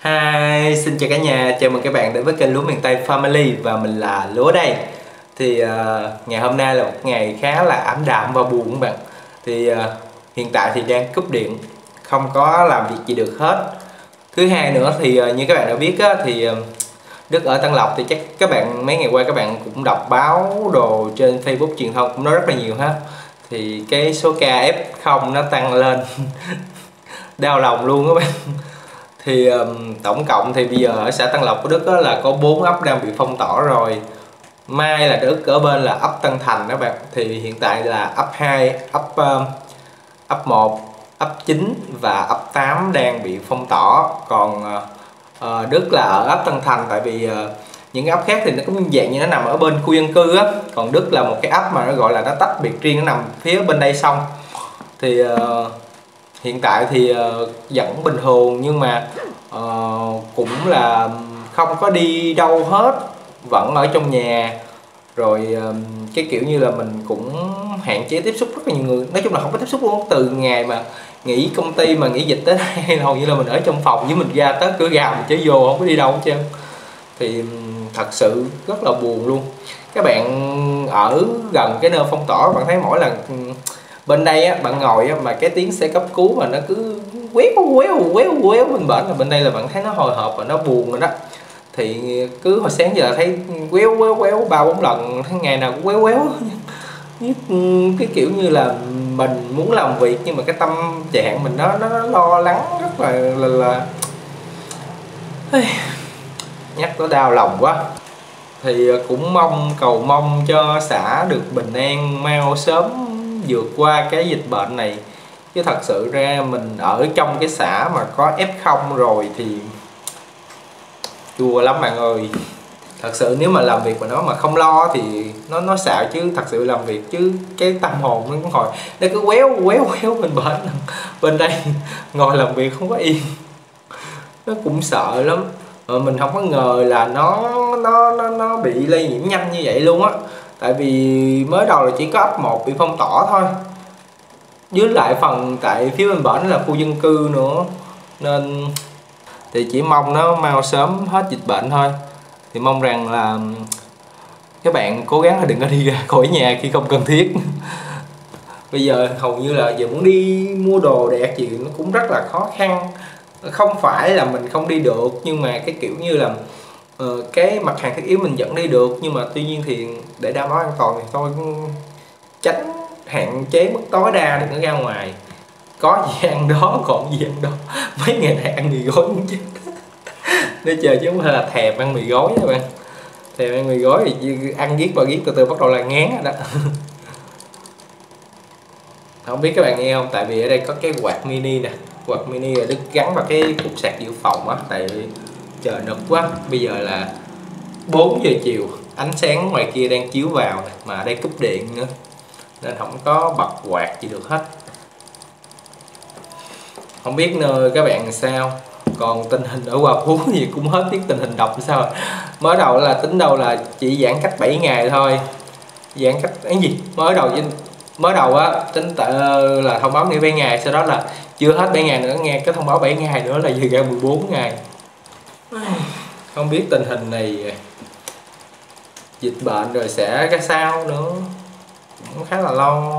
Hi, xin chào cả nhà, chào mừng các bạn đến với kênh Lúa Miền Tây Family và mình là Lúa đây. Thì ngày hôm nay là một ngày khá là ảm đạm và buồn các bạn. Thì hiện tại thì đang cúp điện, không có làm việc gì được hết. Thứ hai nữa thì như các bạn đã biết á, thì Đức ở Tân Lộc thì chắc các bạn mấy ngày qua các bạn cũng đọc báo đồ trên Facebook truyền thông cũng nói rất là nhiều ha. Thì cái số ca F0 nó tăng lên đau lòng luôn các bạn. Thì tổng cộng thì bây giờ ở xã Tân Lộc của Đức là có 4 ấp đang bị phong tỏa rồi. Mai là Đức ở bên là ấp Tân Thành đó bạn. Thì hiện tại là ấp 2, ấp 1, ấp 9 và ấp 8 đang bị phong tỏa. Còn Đức là ở ấp Tân Thành, tại vì những cái ấp khác thì nó cũng dạng như nó nằm ở bên khu dân cư á. Còn Đức là một cái ấp mà nó gọi là nó tách biệt riêng, nó nằm phía bên đây xong. Thì hiện tại thì vẫn bình thường, nhưng mà cũng là không có đi đâu hết, vẫn ở trong nhà. Rồi cái kiểu như là mình cũng hạn chế tiếp xúc rất là nhiều người. Nói chung là không có tiếp xúc luôn. Từ ngày mà nghỉ công ty mà nghỉ dịch tới đây hầu như là mình ở trong phòng, với mình ra tới cửa gào mình chơi vô, không có đi đâu hết trơn. Thì thật sự rất là buồn luôn. Các bạn ở gần cái nơi phong tỏa, bạn thấy mỗi lần bên đây á, bạn ngồi á, mà cái tiếng xe cấp cứu mà nó cứ quéo bên bển, là bên đây là bạn thấy nó hồi hộp và nó buồn rồi đó. Thì cứ hồi sáng giờ thấy quéo 3-4 lần, tháng ngày nào cũng quéo. Cái kiểu như là mình muốn làm việc nhưng mà cái tâm trạng mình nó lo lắng rất là nhắc nó đau lòng quá. Thì cũng cầu mong cho xã được bình an, mau sớm vượt qua cái dịch bệnh này. Chứ thật sự ra mình ở trong cái xã mà có F0 rồi thì chua lắm bạn ơi. Thật sự nếu mà làm việc mà nó mà không lo thì nó xạo, chứ thật sự làm việc chứ cái tâm hồn nó cũng hồi nó cứ quéo bên bên đây ngồi làm việc không có yên, nó cũng sợ lắm. Mình không có ngờ là nó bị lây nhiễm nhanh như vậy luôn á. Tại vì mới đầu là chỉ có ấp 1 bị phong tỏa thôi, với lại phần tại phía bên bển là khu dân cư nữa, nên thì chỉ mong nó mau sớm hết dịch bệnh thôi. Thì mong rằng là các bạn cố gắng là đừng có đi ra khỏi nhà khi không cần thiết. Bây giờ hầu như là giờ muốn đi mua đồ đạc gì nó cũng rất là khó khăn. Không phải là mình không đi được, nhưng mà cái kiểu như là cái mặt hàng thiết yếu mình vẫn đi được, nhưng mà tuy nhiên thì để đảm bảo an toàn thì thôi tránh hạn chế mức tối đa, đừng có ra ngoài. Có gì ăn đó, còn gì ăn đó. Mấy ngày này ăn mì gói cũng chết. Để chờ chứ không phải là thèm ăn mì gói nha bạn. Thèm ăn mì gói thì ăn giết từ từ bắt đầu là ngán rồi đó. Không biết các bạn nghe không, tại vì ở đây có cái quạt mini nè. Quạt mini là Đức gắn vào cái cục sạc dự phòng á. Tại vì trời nực quá. Bây giờ là 4 giờ chiều, ánh sáng ngoài kia đang chiếu vào nè, mà ở đây cúp điện nữa nên không có bật quạt gì được hết. Không biết nơi các bạn sao. Còn tình hình ở Hòa Phú thì cũng hết biết tình hình độc sao rồi. Mới đầu là tính đâu là chỉ giãn cách 7 ngày thôi. Giãn cách cái gì? Mới đầu á tính là thông báo nghỉ 7 ngày, sau đó là chưa hết 7 ngày nữa, nghe cái thông báo 7 ngày nữa là vừa ra 14 ngày. Không biết tình hình này dịch bệnh rồi sẽ ra sao nữa, cũng khá là lo.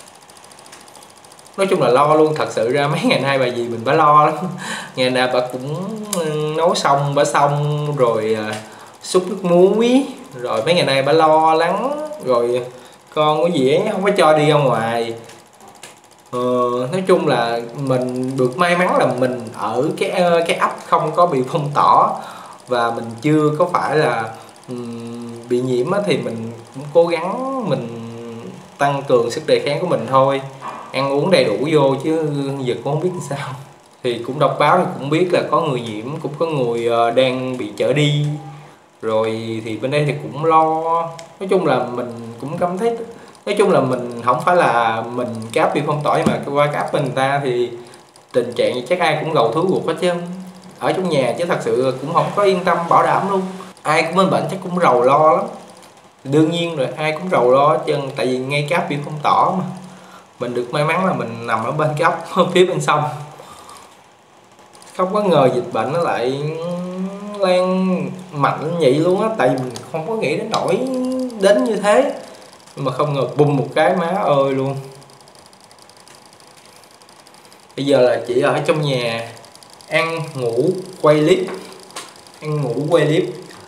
Nói chung là lo luôn, thật sự ra mấy ngày nay bà dì mình bà lo lắm. Ngày nào bà cũng nấu xong bà xong rồi xúc nước muối, rồi mấy ngày nay bà lo lắng. Rồi con cái gì ấy không có cho đi ra ngoài. Nói chung là mình được may mắn là mình ở cái ấp không có bị phong tỏa, và mình chưa có phải là bị nhiễm á, thì mình cũng cố gắng mình tăng cường sức đề kháng của mình thôi, ăn uống đầy đủ vô, chứ giờ cũng không biết làm sao. Thì cũng đọc báo thì cũng biết là có người nhiễm, cũng có người đang bị chở đi rồi, thì bên đây thì cũng lo. Nói chung là mình cũng cảm thấy, nói chung là mình không phải là mình cái áp bị phong tỏa, mà qua cái áp bên người ta thì tình trạng chắc ai cũng gầu thú ruột hết chứ, ở trong nhà chứ thật sự cũng không có yên tâm bảo đảm luôn. Ai cũng bên bệnh chắc cũng rầu lo lắm, đương nhiên rồi, ai cũng rầu lo hết trơn. Tại vì ngay cái áp bị phong tỏa mà mình được may mắn là mình nằm ở bên cái ấp phía bên sông, không có ngờ dịch bệnh nó lại lan mạnh như vậy luôn á, tại vì mình không có nghĩ đến nỗi đến như thế, nhưng mà không ngờ bùng một cái má ơi luôn. Bây giờ là chỉ ở trong nhà ăn ngủ quay clip, ăn ngủ quay clip.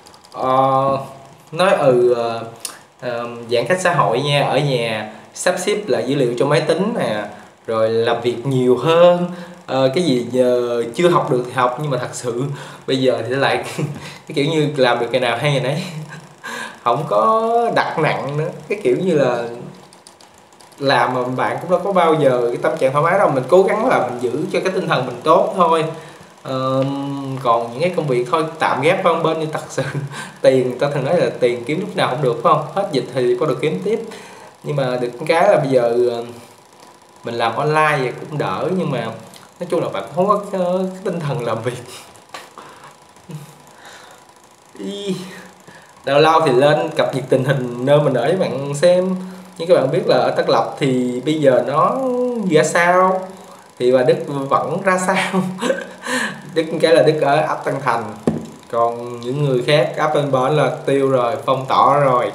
Nói giãn cách xã hội nha, ở nhà sắp xếp lại dữ liệu cho máy tính nè, rồi làm việc nhiều hơn. Cái gì giờ chưa học được thì học, nhưng mà thật sự bây giờ thì lại cái kiểu như làm được ngày nào hay ngày nấy, không có đặt nặng nữa. Cái kiểu như là làm mà bạn cũng đâu có bao giờ cái tâm trạng thoải mái đâu, mình cố gắng là mình giữ cho cái tinh thần mình tốt thôi. Còn những cái công việc thôi tạm gác qua một bên, nhưng thật sự tiền, ta thường nói là tiền kiếm lúc nào cũng được, phải không? Hết dịch thì có được kiếm tiếp. Nhưng mà được cái là bây giờ mình làm online vậy cũng đỡ, nhưng mà nói chung là bạn không có cái tinh thần làm việc. Lâu lâu thì lên cập nhật tình hình nơi mình ở với bạn xem. Như các bạn biết là ở Tân Lập thì bây giờ nó ra sao, thì bà Đức vẫn ra sao. Đức cái là Đức ở ấp Tân Thành, còn những người khác ấp bên bển là tiêu rồi, phong tỏa rồi,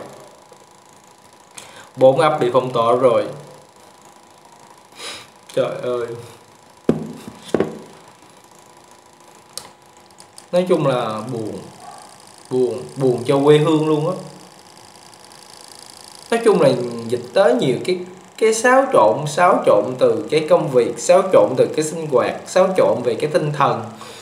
4 ấp bị phong tỏa rồi. Trời ơi, nói chung là buồn cho quê hương luôn á. Nói chung là dịch tới nhiều cái xáo trộn từ cái công việc, xáo trộn từ cái sinh hoạt, xáo trộn về cái tinh thần,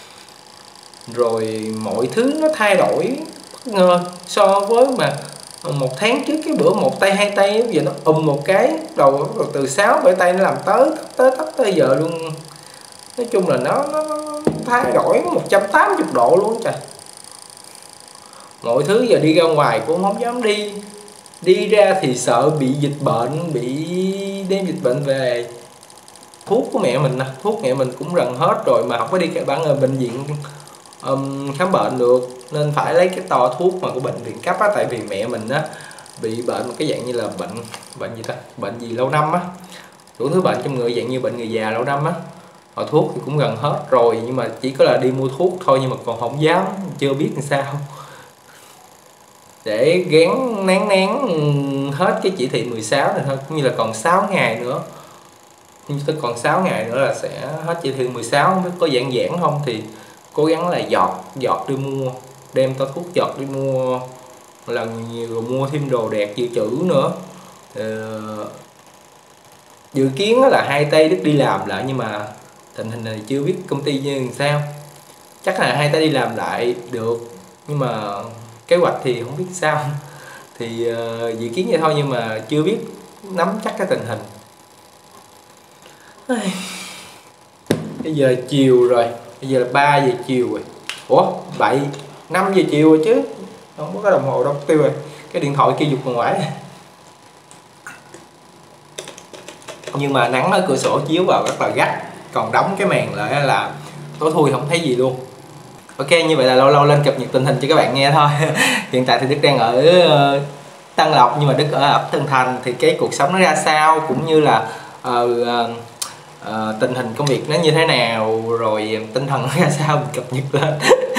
rồi mọi thứ nó thay đổi bất ngờ so với mà một tháng trước. Cái bữa một tay hai tay giờ nó một cái đầu từ 6-7 tay nó làm tới giờ luôn. Nói chung là nó thay đổi 180 độ luôn trời. Mọi thứ giờ đi ra ngoài cũng không dám đi ra thì sợ bị dịch bệnh, bị đem dịch bệnh về. Thuốc của mẹ mình nè, thuốc mẹ mình cũng gần hết rồi mà không có đi cả bản ở bệnh viện khám bệnh được, nên phải lấy cái to thuốc mà của bệnh viện cấp á. Tại vì mẹ mình á bị bệnh một cái dạng như là bệnh gì ta, bệnh gì lâu năm á, đủ thứ bệnh trong người, dạng như bệnh người già lâu năm á. Họ thuốc thì cũng gần hết rồi, nhưng mà chỉ có là đi mua thuốc thôi, nhưng mà còn không dám, chưa biết làm sao, để gán nán hết cái chỉ thị 16 này thôi. Cũng như là còn 6 ngày nữa, còn 6 ngày nữa là sẽ hết chỉ thị 16. Không biết có giãn không, thì cố gắng là giọt đi mua, đem to thuốc giọt đi mua lần nhiều, rồi mua thêm đồ đạc dự trữ nữa. Dự kiến là 2 tay Đức đi làm lại, nhưng mà tình hình này chưa biết công ty như làm sao. Chắc là 2 tay đi làm lại được, nhưng mà kế hoạch thì không biết sao. Thì dự kiến vậy thôi, nhưng mà chưa biết, nắm chắc cái tình hình. Bây giờ chiều rồi, bây giờ là 3 giờ chiều rồi. Ủa 5 giờ chiều rồi chứ, không có cái đồng hồ đâu, tiêu rồi. Cái điện thoại kia giục ngoài. Nhưng mà nắng ở cửa sổ chiếu vào rất là gắt, còn đóng cái màn lại là tối thui không thấy gì luôn. Ok, như vậy là lâu lâu lên cập nhật tình hình cho các bạn nghe thôi. Hiện tại thì Đức đang ở Tân Lộc, nhưng mà Đức ở ấp Tân Thành. Thì cái cuộc sống nó ra sao, cũng như là tình hình công việc nó như thế nào, rồi tinh thần nó ra sao, mình cập nhật lên.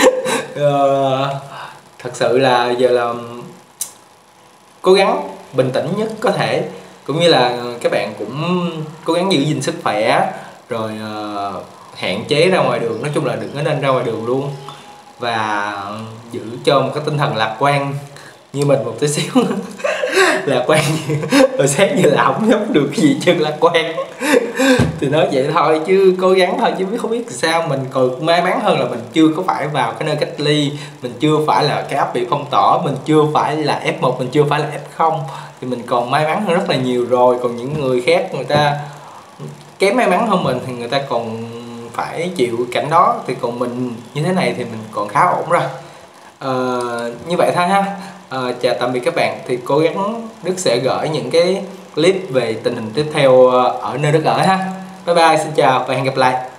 Thật sự là giờ là cố gắng bình tĩnh nhất có thể, cũng như là các bạn cũng cố gắng giữ gìn sức khỏe, rồi hạn chế ra ngoài đường. Nói chung là đừng có nên ra ngoài đường luôn, và giữ cho một cái tinh thần lạc quan như mình một tí xíu. Lạc quan rồi sáng giờ là không giống được cái gì chứ lạc quan. Thì nói vậy thôi chứ cố gắng thôi, chứ không biết sao. Mình còn may mắn hơn là mình chưa có phải vào cái nơi cách ly, mình chưa phải là cái ấp bị phong tỏa, mình chưa phải là F1, mình chưa phải là F0, thì mình còn may mắn hơn rất là nhiều rồi. Còn những người khác, người ta kém may mắn hơn mình thì người ta còn phải chịu cảnh đó, thì còn mình như thế này thì mình còn khá ổn rồi. Như vậy thôi ha. Chào tạm biệt các bạn. Thì cố gắng Đức sẽ gửi những cái clip về tình hình tiếp theo ở nơi Đức ở ha. Bye bye, xin chào và hẹn gặp lại.